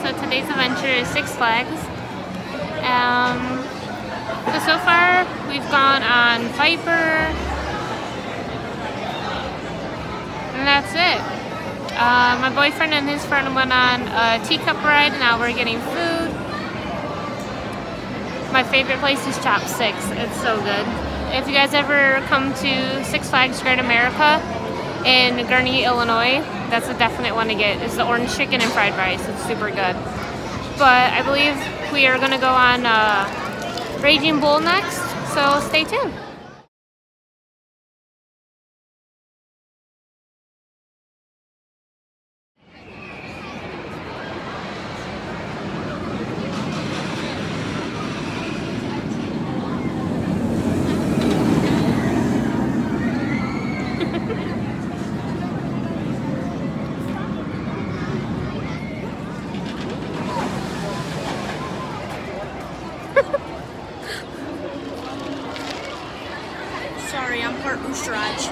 So today's adventure is Six Flags. So far we've gone on Viper, and that's it. My boyfriend and his friend went on a teacup ride, and now we're getting food. My favorite place is Chopsticks. It's so good. If you guys ever come to Six Flags Great America in Gurnee, Illinois, that's a definite one to get. It's the orange chicken and fried rice. It's super good. But I believe we are going to go on Raging Bull next, so stay tuned. Sorry, I'm part Oosteraj.